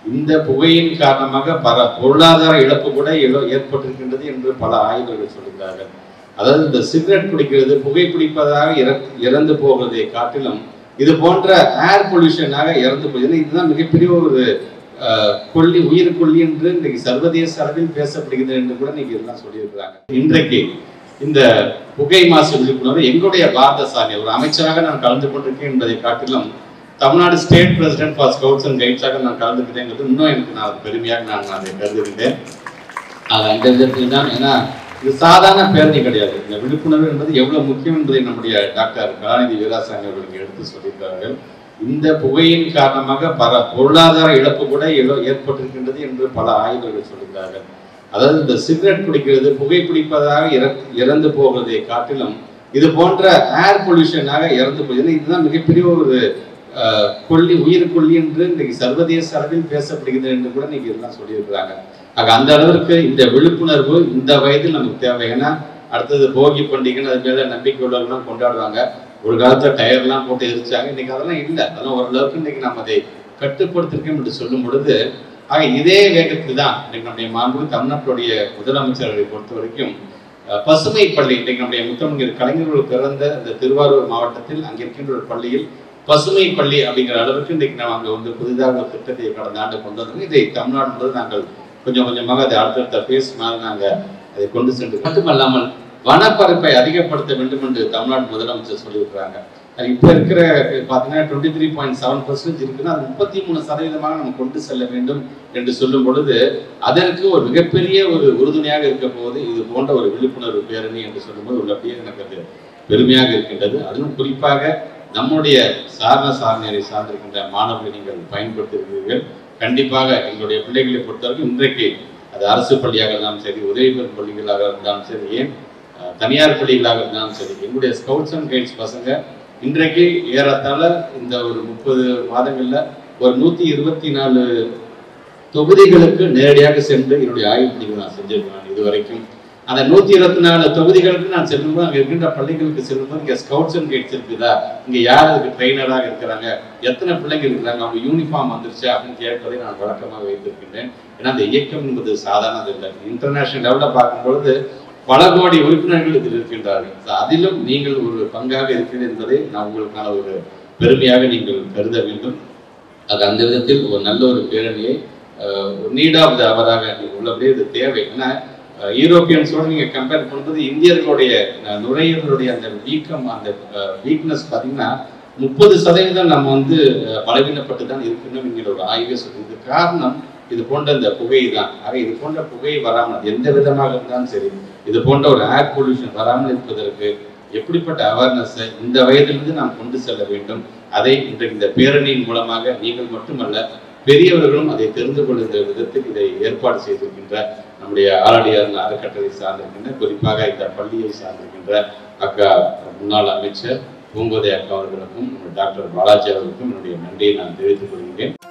இந்த புகையின் காரணமாக பல பொருளாதார இழப்பு கூட ஏற்பட்டிருக்கின்றது என்று பல ஆய்வர்கள் சொல்கிறார்கள். அதாவது இந்த சிகரெட் பிடிக்கிறது, புகைப்பிடிப்பதாக இறந்து போவதை காட்டிலும் இது போன்ற ஏர் பொல்யூஷனாக இறந்து போகுது. இதுதான் மிகப்பெரிய ஒரு கொல்லி, உயிர் கொல்லி என்று இன்றைக்கு சர்வதேச அளவில் பேசப்படுகிறது என்று கூட இன்னைக்கு எல்லாம் சொல்லியிருக்கிறாங்க. இன்றைக்கு இந்த புகை மாசு விழிப்புணர்வு எங்களுடைய பாரத சாமி ஒரு அமைச்சராக நான் கலந்து கொண்டிருக்கேன் என்பதை காட்டிலும் Tamil Nadu state president for scouts and கைட்ஸாக நான் கலந்துக்கிட்டேங்கிறது இன்னும் எனக்கு நான் பெருமையாக நான் அதை கருதுகின்றேன். அது அந்த விதத்தில் தான், ஏன்னா இது சாதாரண பேரணி கிடையாது. இந்த விழிப்புணர்வு என்பது எவ்வளவு முக்கியம் என்பதை நம்முடைய டாக்டர் கலாநிதி வீராசாமி அவர்களுக்கு எடுத்து சொல்லியிருக்கிறார்கள். இந்த புகையின் காரணமாக பல பொருளாதார இழப்பு கூட ஏற்பட்டிருக்கின்றது என்று பல ஆய்வர்கள் சொல்கிறார்கள். அதாவது இந்த சிகரெட் பிடிக்கிறது, புகைப்பிடிப்பதாக இறந்து போவதை காட்டிலும் இது போன்ற ஏர் பொல்யூஷனாக இறந்து போகுது. இதுதான் மிகப்பெரிய ஒரு கொல்லி, உயிர் கொல்லி என்று இன்றைக்கு சர்வதேச அளவில் பேசப்படுகிறது என்று கூட இன்னைக்கு எல்லாம் சொல்லியிருக்கிறாங்க. ஆக அந்த அளவிற்கு இந்த விழிப்புணர்வு இந்த வயதில் நமக்கு தேவை. ஏன்னா அடுத்தது போகி பண்டிகைன்னு அது மேல நம்பிக்கை உள்ளவர்களும் கொண்டாடுவாங்க. ஒரு காலத்துல டயர்லாம் போட்டு எரிச்சாங்க, இன்னைக்கு அதெல்லாம் இல்லை. அதெல்லாம் ஓரளவுக்கு இன்னைக்கு நம்ம அதை கட்டுப்படுத்திருக்கோம் என்று சொல்லும் பொழுது, ஆக இதே வேகத்தில் தான் இன்னைக்கு நம்முடைய மாண்பு தமிழ்நாட்டுடைய முதலமைச்சர்களை பொறுத்த வரைக்கும் பசுமை பள்ளி, இன்றைக்கு நம்முடைய முத்தமிழர் கலைஞர்கள் பிறந்த இந்த திருவாரூர் மாவட்டத்தில் அங்கே இருக்கின்ற ஒரு பள்ளியில் பசுமை பள்ளி அப்படிங்கிற அளவுக்கு இன்றைக்கு நாம் அங்கே வந்து புதிதாக ஒரு திட்டத்தை கடந்த ஆண்டு கொண்டு வந்தோம். இதை தமிழ்நாடு நாங்கள் கொஞ்சம் கொஞ்சமாக அதை அடுத்தடுத்த பேஸ் மாதிரி நாங்கள் அதை கொண்டு சென்று மட்டுமல்லாமல் வனப்பரப்பை அதிகப்படுத்த வேண்டும் என்று தமிழ்நாடு முதலமைச்சர் சொல்லியிருக்கிறாங்க. அது இப்போ இருக்கிற பார்த்தீங்கன்னா 23.7% இருக்குன்னா அது 33% நம்ம கொண்டு செல்ல வேண்டும் என்று சொல்லும் பொழுது அதற்கு ஒரு மிகப்பெரிய ஒரு உறுதுணையாக இருக்க போது இது போன்ற ஒரு விழிப்புணர்வு பேரணி என்று சொல்லும்போது உள்ளபடியே எனக்கு அது பெருமையாக இருக்கின்றது. அதிலும் குறிப்பாக நம்முடைய சாரணியரை சார்ந்திருக்கின்ற மாணவர்களை நீங்கள் பயன்படுத்தியிருக்கிறீர்கள். கண்டிப்பாக எங்களுடைய பிள்ளைகளை பொறுத்தவரைக்கும் இன்றைக்கு அது அரசு பள்ளியாக இருந்தாலும் சரி, உதவி பெறும் பள்ளிகளாக இருந்தாலும் சரி, ஏன் தனியார் பள்ளிகளாக இருந்தாலும் சரி, எங்களுடைய ஸ்கவுட்ஸ் அண்ட் கைட்ஸ் பசங்க இன்றைக்கு ஏறத்தாழ இந்த ஒரு 30 மாதங்கள்ல ஒரு 124 தொகுதிகளுக்கு நேரடியாக சென்று என்னுடைய ஆய்வு பணிகள் நான் செஞ்சிருக்கேன் இதுவரைக்கும். அந்த 124 தொகுதிகளுக்கு நான் செல்லும்போது அங்கே இருக்கின்ற பள்ளிகளுக்கு செல்லும்போது இங்கே ஸ்கவுட்ஸ் அண்ட் கைட்ஸ் இருக்குதா, இங்கே யார் அதுக்கு ட்ரெயினராக இருக்கிறாங்க, எத்தனை பிள்ளைங்க இருக்கிறாங்க, அவங்க யூனிஃபார்ம் வந்துருச்சா அப்படின்னு கேட்பதை நான் வழக்கமாக வைத்திருக்கின்றேன். ஏன்னா அந்த இயக்கம் என்பது சாதாரணது இல்லை. இன்டர்நேஷனல் லெவலில் பார்க்கும்பொழுது பல கோடி உறுப்பினர்கள் இதில் இருக்கின்றார்கள். அதிலும் நீங்கள் ஒரு பங்காக இருக்கிறது என்பதை நான் உங்களுக்கான ஒரு பெருமையாக நீங்கள் கருத வேண்டும். அது அந்த விதத்தில் ஒரு நல்ல ஒரு பேரணியை நீட் ஆஃப் த அவராக நீங்கள் உள்ளபடியே இது தேவை. ஏன்னா யூரோப்பியன்ஸோடு நீங்கள் கம்பேர் பண்ணும்போது இந்தியர்களுடைய நுரையீரலுடைய அந்த வீக்கம், அந்த வீக்னஸ் பார்த்தீங்கன்னா 30% நம்ம வந்து பலவீனப்பட்டு தான் இருக்கணும் என்கிற ஒரு ஆய்வே சொல்லுது. இது காரணம் இது போன்ற இந்த புகை தான். ஆக இது போன்ற புகை வராமல் எந்த விதமாக இருந்தாலும் சரி, இது போன்ற ஒரு ஏர் பொல்யூஷன் வராமல் இருப்பதற்கு எப்படிப்பட்ட அவேர்னஸை இந்த வயதிலிருந்து நாம் கொண்டு செல்ல வேண்டும். அதை இன்றைக்கு இந்த பேரணியின் மூலமாக நீங்கள் மட்டுமல்ல பெரியவர்களும் அதை தெரிந்து கொள்கின்ற விதத்தில் இதை ஏற்பாடு செய்திருக்கின்ற நம்முடைய ஆரடியார் அறக்கட்டளை சார்ந்திருக்கின்ற, குறிப்பாக இந்த பள்ளியை சார்ந்திருக்கின்ற அக்கா முன்னாள் அமைச்சர் பூங்கோதை அக்கா அவர்களுக்கும் டாக்டர் பாலாஜி அவர்களுக்கும் என்னுடைய நன்றியை நான் தெரிவித்துக் கொள்கிறேன்.